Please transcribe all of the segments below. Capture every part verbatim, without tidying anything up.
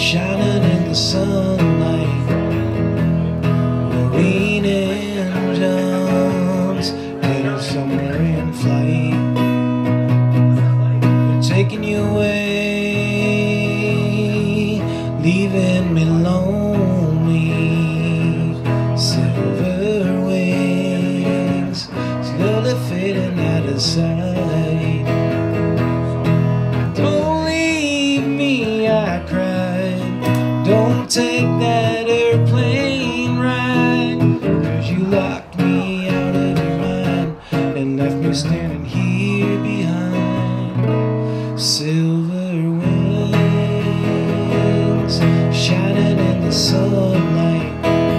shining in the sunlight. Marine engines headed somewhere in flight. They're taking you away, leaving me lonely. Silver wings slowly fading out of sight. Don't leave me, I cried. Don't take that airplane ride, 'cause you locked me out of your mind and left me standing here behind. Silver wings shining in the sunlight.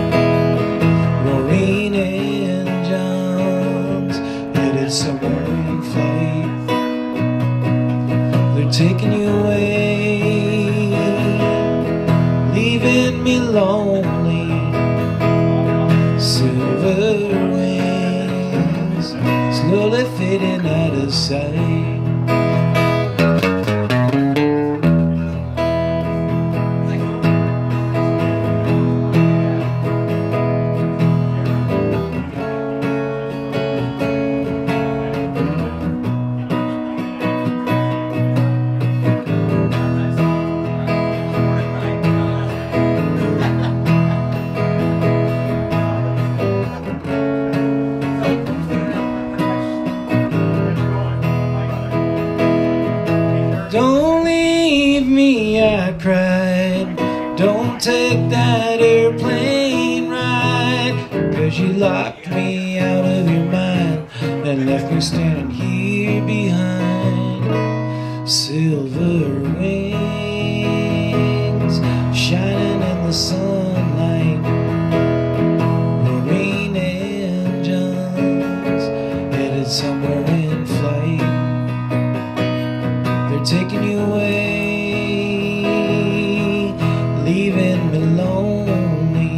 Roaring engines headed somewhere in flight. They're taking you away, leaving me lonely. Silver wings slowly fading out of sight. Don't leave me, I cried. Don't take that airplane ride, 'cause you locked me out of your mind and left me standing here behind. Silver wings shining in the sunlight. Marine engines headed somewhere in flight. They're taking you away, leaving me lonely.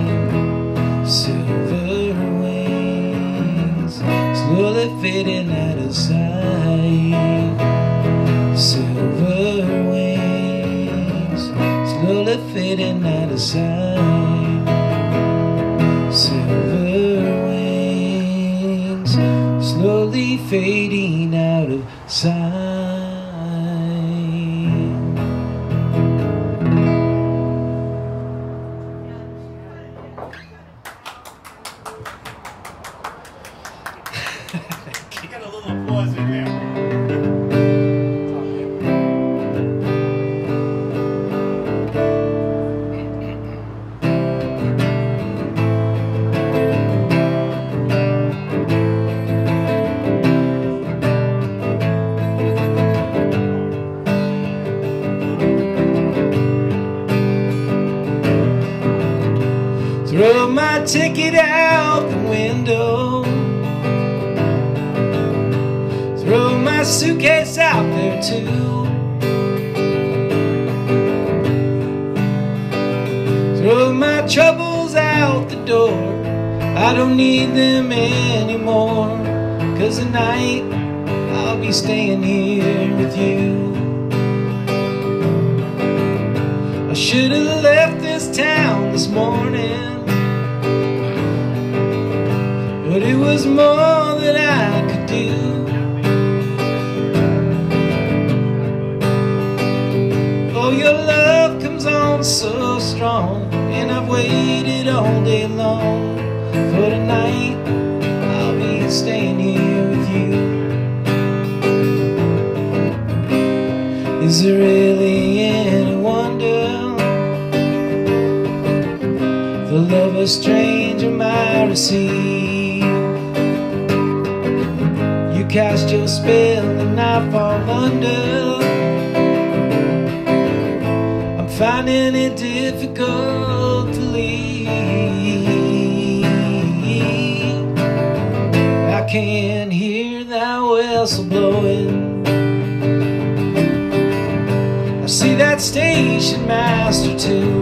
Silver wings slowly fading out of sight. Silver wings slowly fading out of sight. Silver wings slowly fading out of sight. Got a little applause in there. Throw my ticket out the window, throw my suitcase out there too. Throw my troubles out the door, I don't need them anymore. 'Cause tonight I'll be staying here with you. I should have left this town this morning, but it was more than I could do. Oh, your love comes on so strong, and I've waited all day long. For tonight, I'll be staying here with you. Is there really any wonder the love a stranger might receive? You cast your spell and I fall under. I'm finding it difficult to leave. I can hear that whistle blowing. I see that station master too.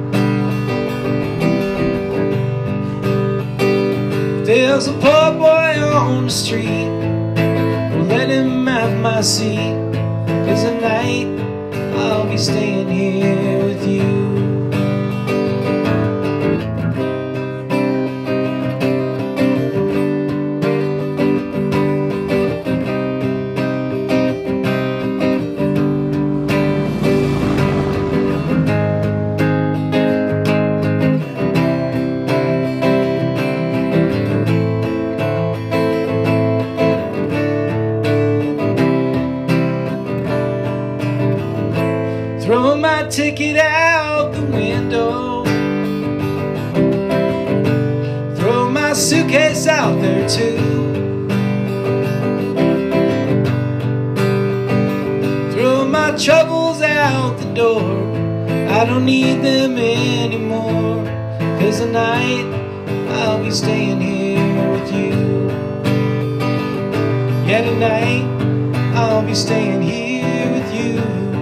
There's a poor boy on the street, well, let him have my seat. 'Cause tonight I'll be staying here with with you. Throw my ticket out the window, throw my suitcase out there too, throw my troubles out the door. I don't need them anymore, 'cause tonight I'll be staying here with you. Yeah, tonight I'll be staying here with you.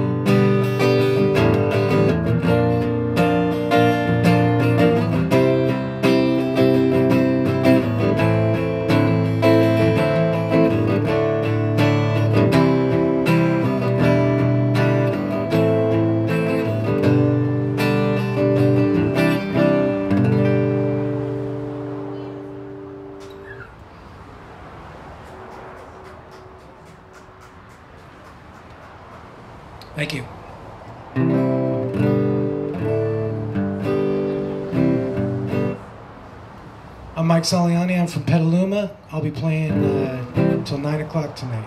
Thank you. I'm Mike Saliani. I'm from Petaluma. I'll be playing uh, until nine o'clock tonight.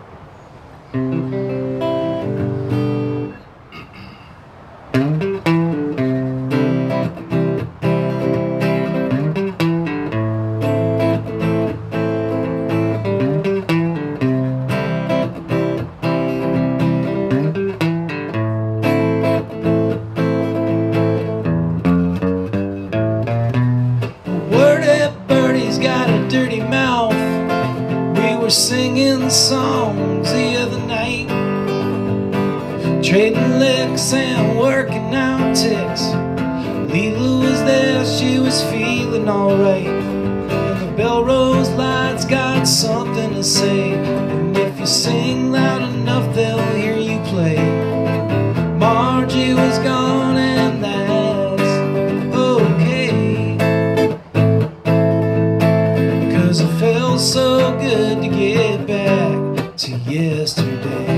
Dirty mouth. We were singing songs the other night, trading licks and working out ticks. Leela was there, she was feeling alright, and the Belrose lights got something to say. And if you sing loud enough, they'll hear you play. Margie was gone, and that's okay. It felt so good to get back to yesterday.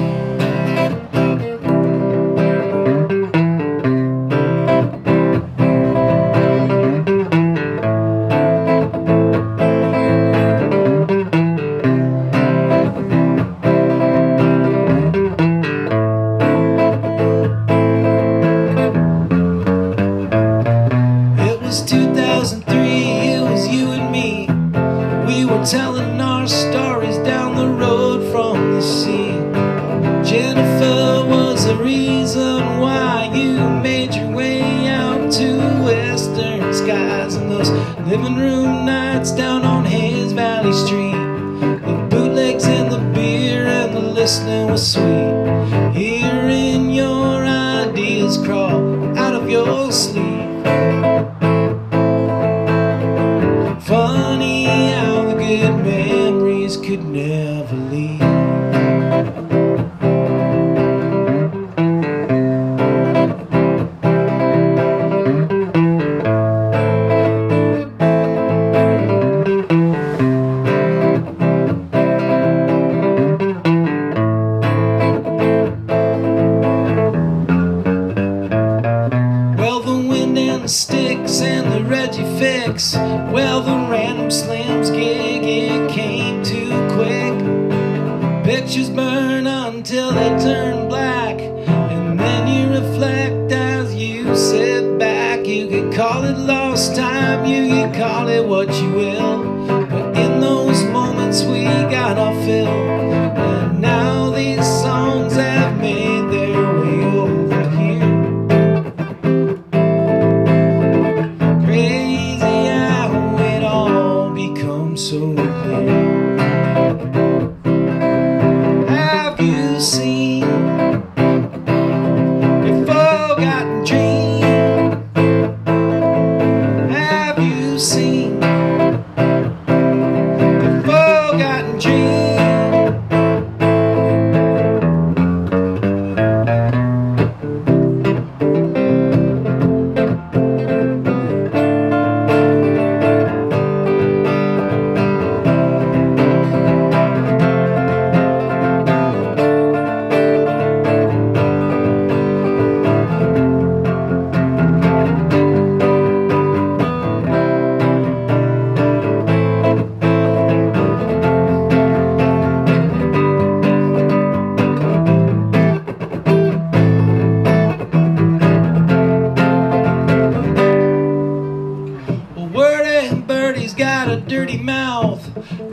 It was two thousand three, it was you and me. We were telling our stories down the road from the sea. Jennifer was the reason why you made your way out to western skies, and those living room nights down on Hayes Valley Street. The bootlegs and the beer and the listening was sweet. Hearing your ideas crawl out of your sleeve. Funny how the good memories could never leave. Well, the wind and the sticks and the Reggie fix, well, the random slams gig, it came too quick. Pictures burn until they turn black, and then you reflect as you sit back. You can call it lost time, you can call it what you will, but in those moments we got our fill. And now these songs have made their way over here. So clear. Have you seen a forgotten dream? Have you seen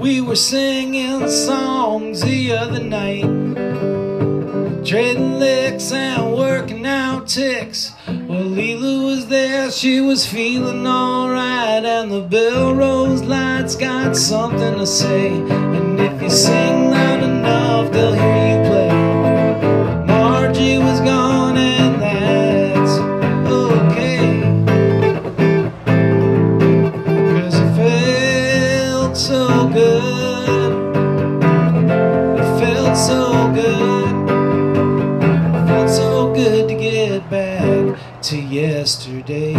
We were singing songs the other night, trading licks and working out ticks. Well, Leela was there, she was feeling alright, and the Belrose Lights got something to say. And if you sing loud enough, they'll hear you play. Margie was gone, and that's okay, 'cause it felt so good. It felt so good. It felt so good to get back to yesterday.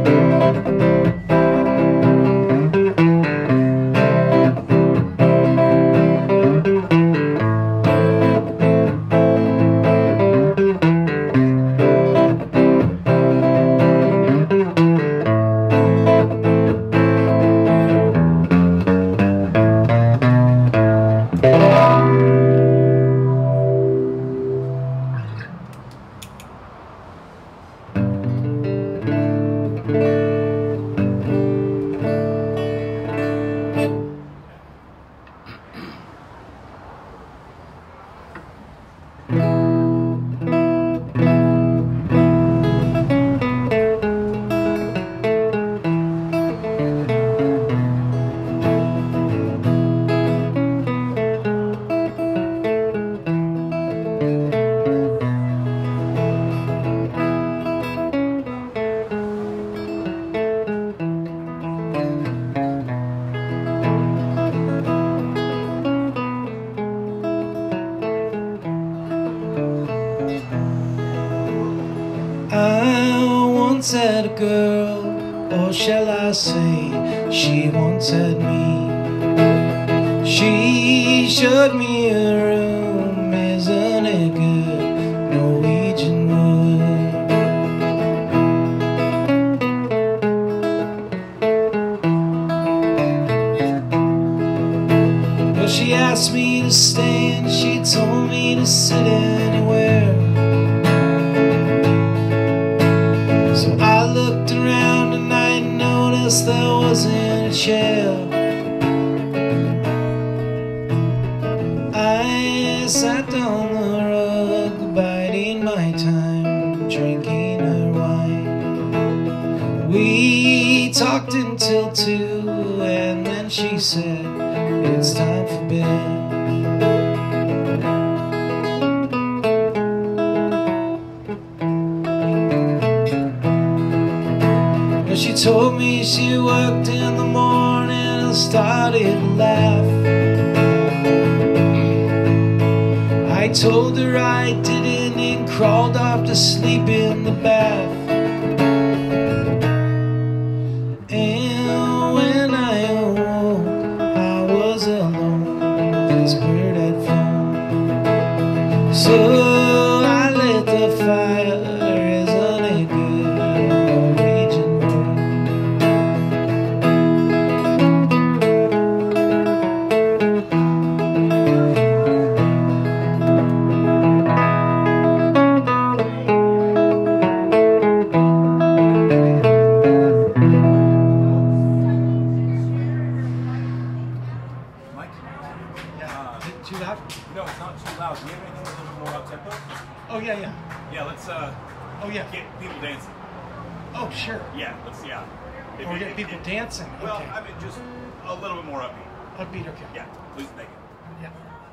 I once had a girl, or shall I say, she once had me. She showed me a room, isn't it good, Norwegian wood. Well, she asked me to stay, and she told me to sit anywhere. So I looked around and I noticed there wasn't a chair. I sat down the rug, biding my time, drinking her wine. We talked until two, and then she said, it's time for bed. She told me she worked in the morning and started to laugh. I told her I didn't and crawled off to sleep in the bath. And when I awoke, I was alone, this bird had flown. So I lit the fire, isn't it good? Too loud? No, it's not too loud. Do you have anything a little bit more up tempo? Oh yeah, yeah. Yeah, let's uh Oh yeah. get people dancing. Oh sure. Yeah, let's yeah. If Or it- get it- people it- dancing. Well, Okay. I mean just a little bit more upbeat. Upbeat, okay. Yeah, please make it. Yeah.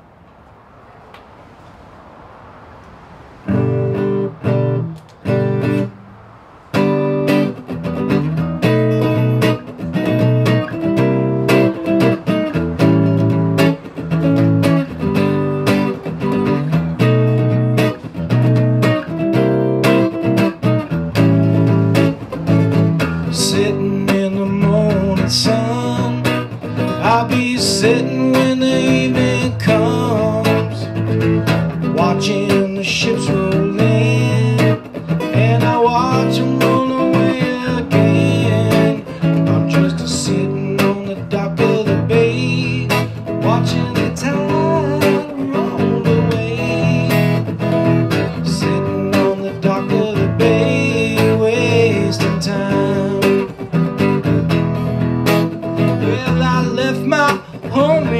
Sitting in the morning sun, I'll be sitting when the evening comes, watching the ships roll in, and I watch them roll away again. I'm just a sitting on the dock of the bay, watching the tide roll away. Sitting on the dock of the bay, wasting time. Well, I left my home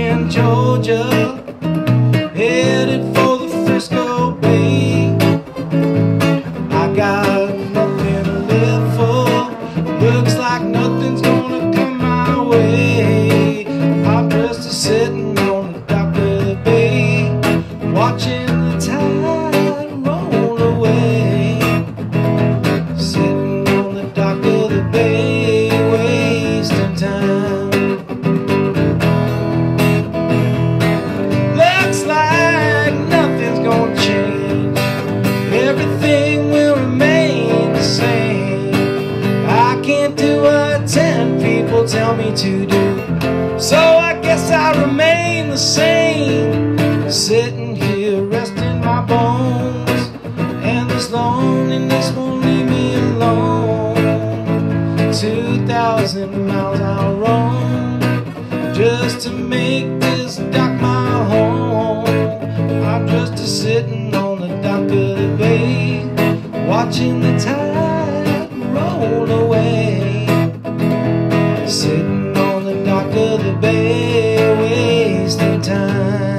people tell me to do. So I guess I remain the same, sitting here resting my bones, and this loneliness won't leave me alone. Two thousand miles I'll roam just to make this dock my home. I'm just a sitting on the dock of the bay, watching the tide roll away. Sitting on the dock of the bay, wasting time.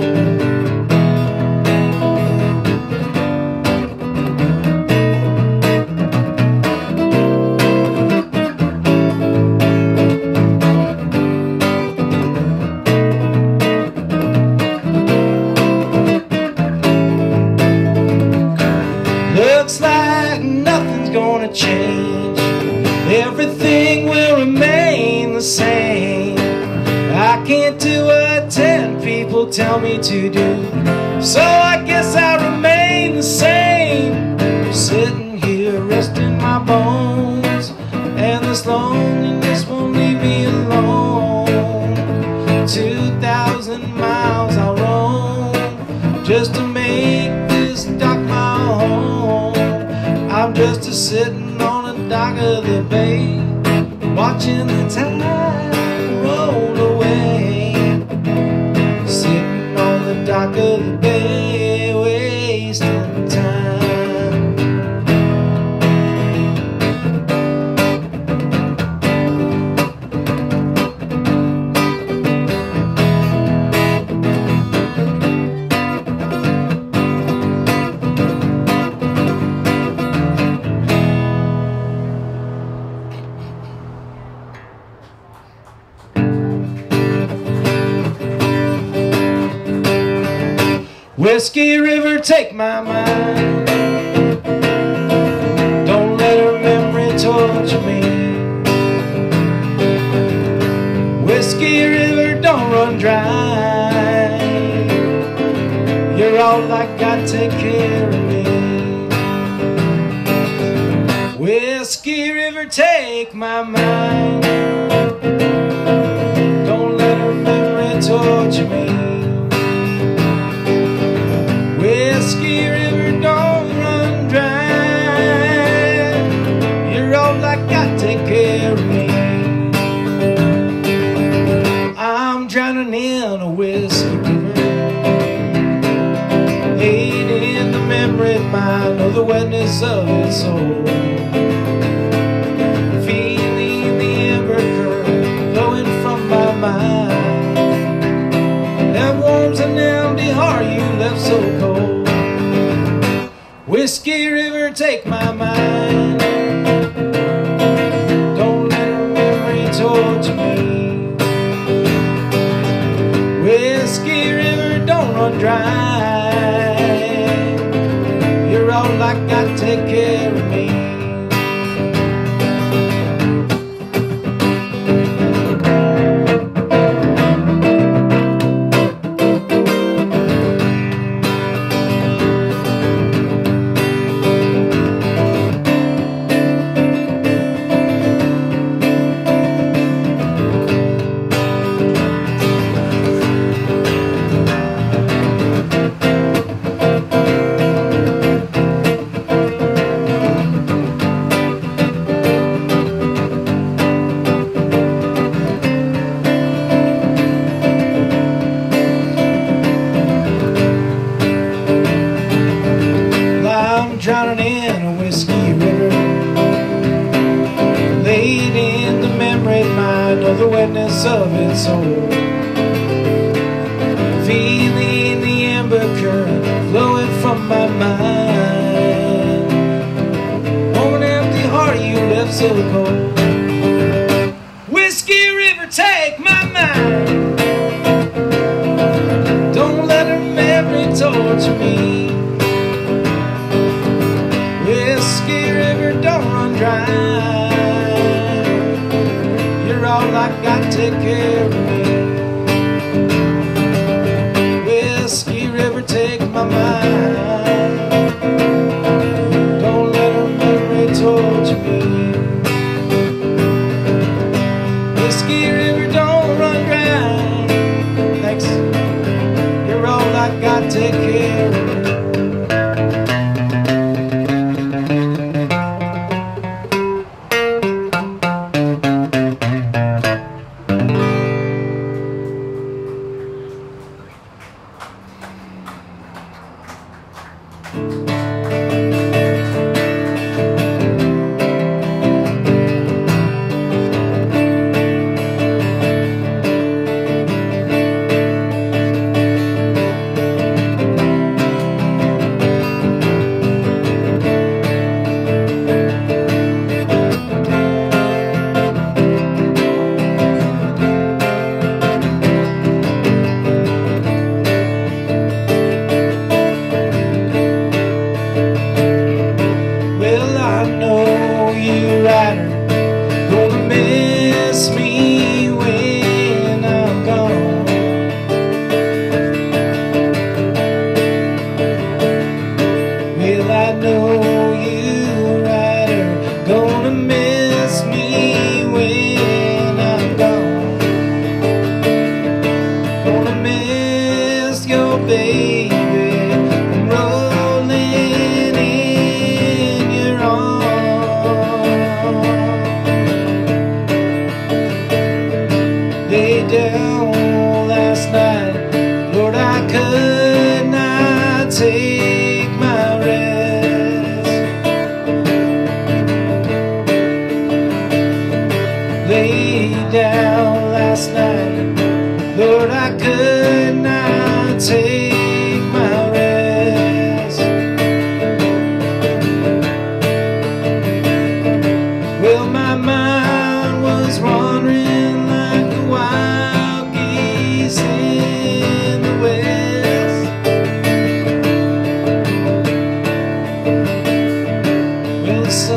Looks like nothing's gonna change, everything will remain the same. I can't do what ten people tell me to do, so I guess I remain the same, sitting here resting my bones, and this loneliness won't leave me alone. Two thousand miles I'll roam just to make this dock my home. I'm just a sitting on the dock of the bay, watching the tide roll away. Sitting on the dock of the bay, wasting time. Whiskey River, take my mind, don't let her memory torture me. Whiskey River, don't run dry, you're all I got, take care of me. Whiskey River, take my mind, don't let her memory torture me. Whiskey River, don't run dry, you're all I got, take care of me. I'm drowning in a whiskey river, laid in the memory mine of the wetness of its soul. Feeling the amber current flowing from my mind, that warms an empty heart you left so cold. Whiskey River, take my mind, don't let her memory torture me. Whiskey River, don't run dry, you're all I got, take care of me. Drowning in a whiskey river, laid in the memory mine of the wetness of its soul. Feeling the amber current flowing from my mind, on an empty heart you left so cold. Whiskey River, take my mind, don't let her memory torture me. Whiskey River, don't run dry, you're all I got, take care of me. Whiskey River, take my mind, don't let her memory torture me.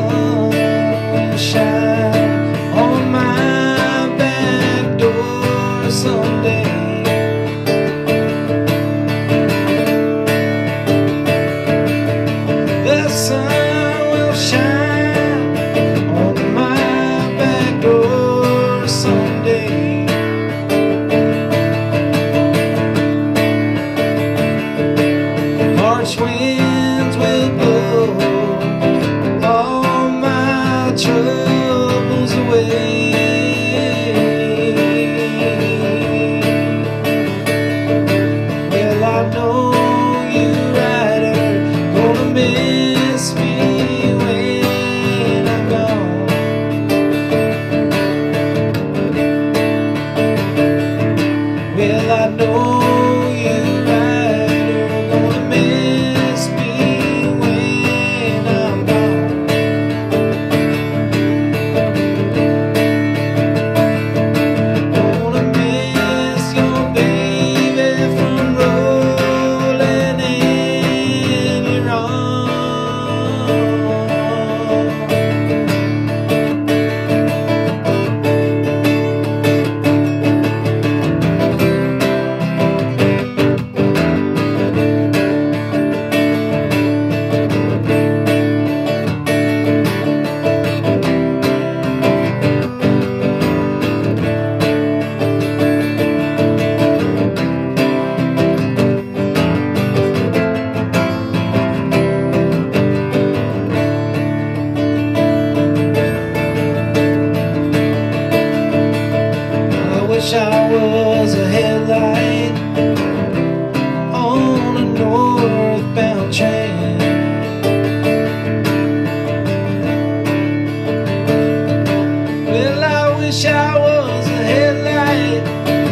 sun will shine on my back door someday. The sun will shine on my back door someday. March winds will blow all my troubles away. Well, I know you rider gonna miss me when I'm gone. Well, I know you rider gonna miss me when I'm gone. Gonna miss your baby from rolling in your arms. I wish I was a headlight on a northbound train. Well, I wish I was a headlight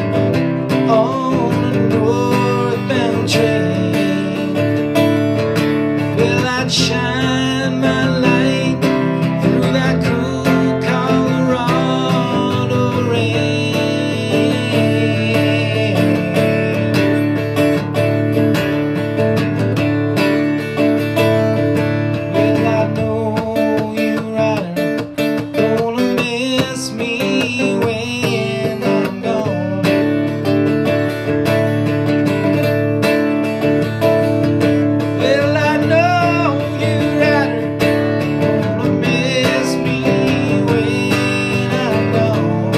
on a northbound train. Well, I'd shine my light through that cool Colorado rain. Well, I know you rider gonna miss me when I'm gone. Well, I know you rider gonna miss me when I'm gone.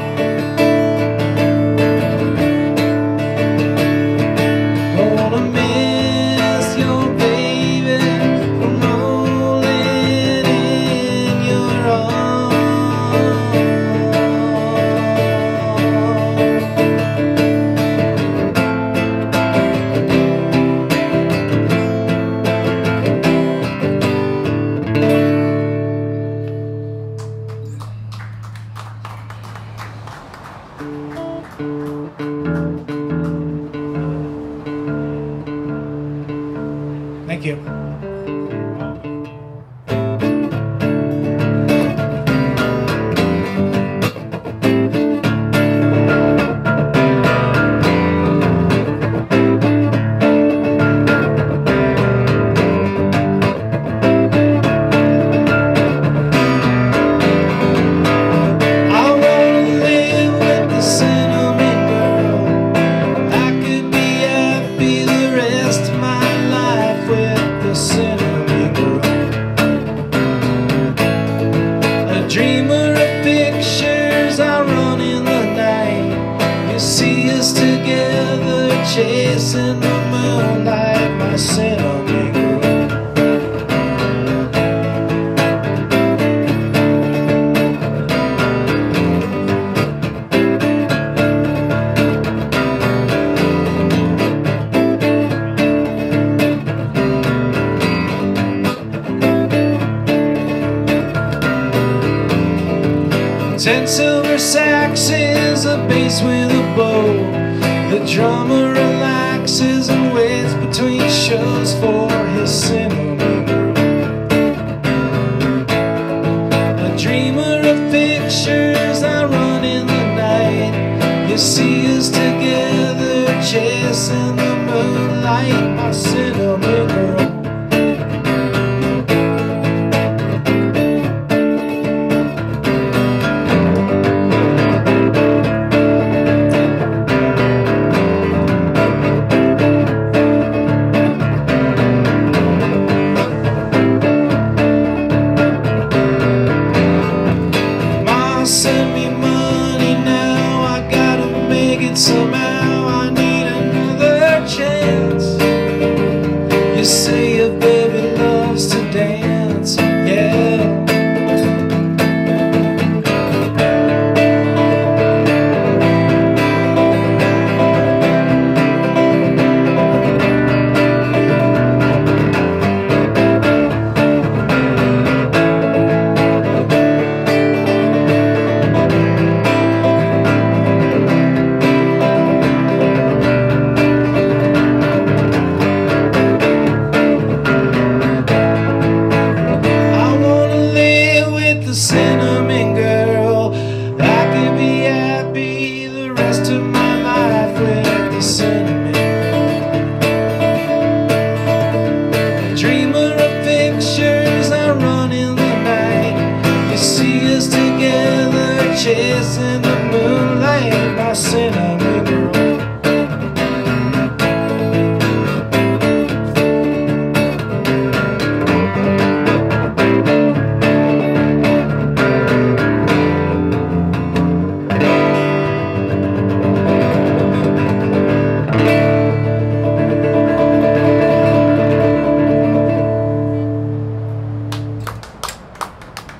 Gonna miss your baby from rolling in your arms. Thank you. I wanna live with the cinnamon girl. I could be happy the rest of my life with the cinnamon girl. A dreamer of pictures, I run in the night. You see us together chasing the moonlight, my cinnamon girl. Ten silver saxes, a bass with a bow. The drummer relaxes and waits between shows for his cinnamon girl. A dreamer of pictures, I run in the night. You see us together chasing the moonlight, my cinnamon girl.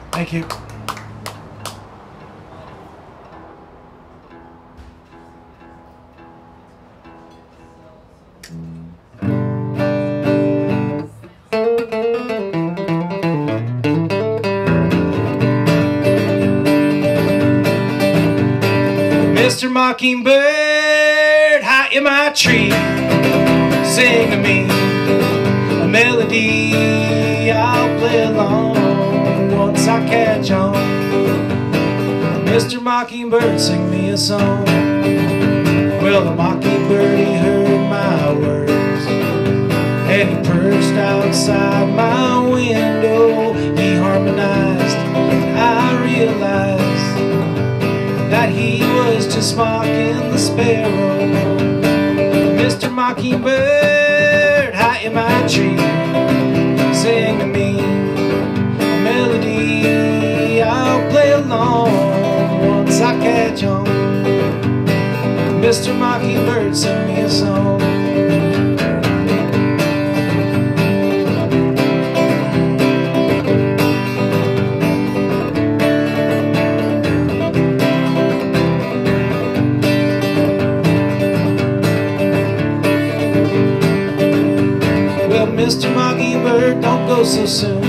Thank you. Mister Mockingbird, high in my tree, sing to me a melody, I'll play along once I catch on. Mister Mockingbird, sing me a song. Well, the mockingbird, he heard my words, and he perched outside my window. He harmonized, and I realized that he was just mocking the sparrow. Mister Mockingbird, high in my tree, sing to me a melody, I'll play along once I catch on. Mister Mockingbird, sing me a song. Mister Mockingbird, don't go so soon.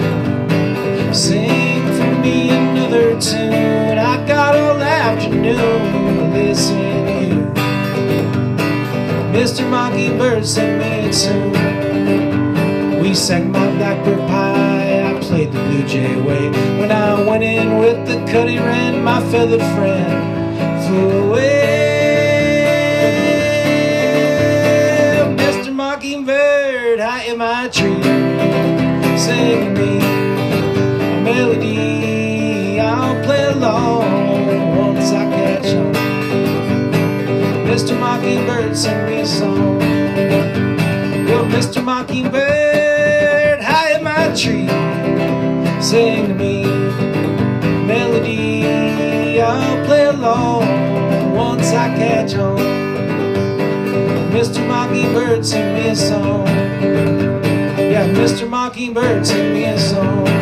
Sing for me another tune. I got all afternoon to listen to you. Mister Mockingbird, sing me a tune. We sang my blackbird pie, I played the blue jay way. When I went in with the cutty wren, my feathered friend flew away. Mister Mockingbird, high in my tree, sing to me a melody, I'll play along once I catch on. Mister Mockingbird, sing me a song. Well, Mister Mockingbird, high in my tree, sing to me a melody, I'll play along once I catch on. Mister Mockingbird, sing me a song. Yeah, Mister Mockingbird, sing me a song.